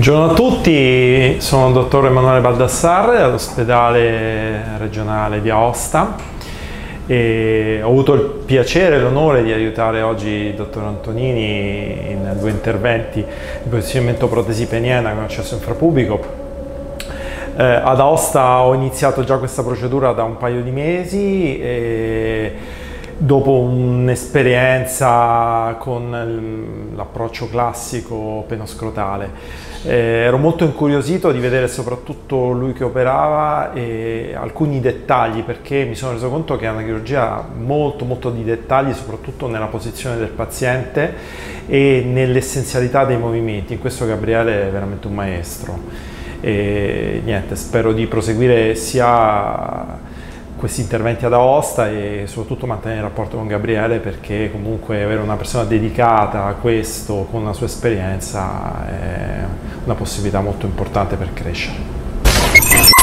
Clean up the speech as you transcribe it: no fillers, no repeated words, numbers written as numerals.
Buongiorno a tutti, sono il dottor Emanuele Baldassarre all'ospedale regionale di Aosta e ho avuto il piacere e l'onore di aiutare oggi il dottor Antonini in 2 interventi di posizionamento protesi peniana con accesso infrapubblico. Ad Aosta ho iniziato già questa procedura da un paio di mesi e dopo un'esperienza con l'approccio classico penoscrotale. Ero molto incuriosito di vedere soprattutto lui che operava e alcuni dettagli, perché mi sono reso conto che è una chirurgia molto di dettagli, soprattutto nella posizione del paziente e nell'essenzialità dei movimenti. In questo Gabriele è veramente un maestro e niente, spero di proseguire sia questi interventi ad Aosta e soprattutto mantenere il rapporto con Gabriele, perché comunque avere una persona dedicata a questo con la sua esperienza è una possibilità molto importante per crescere.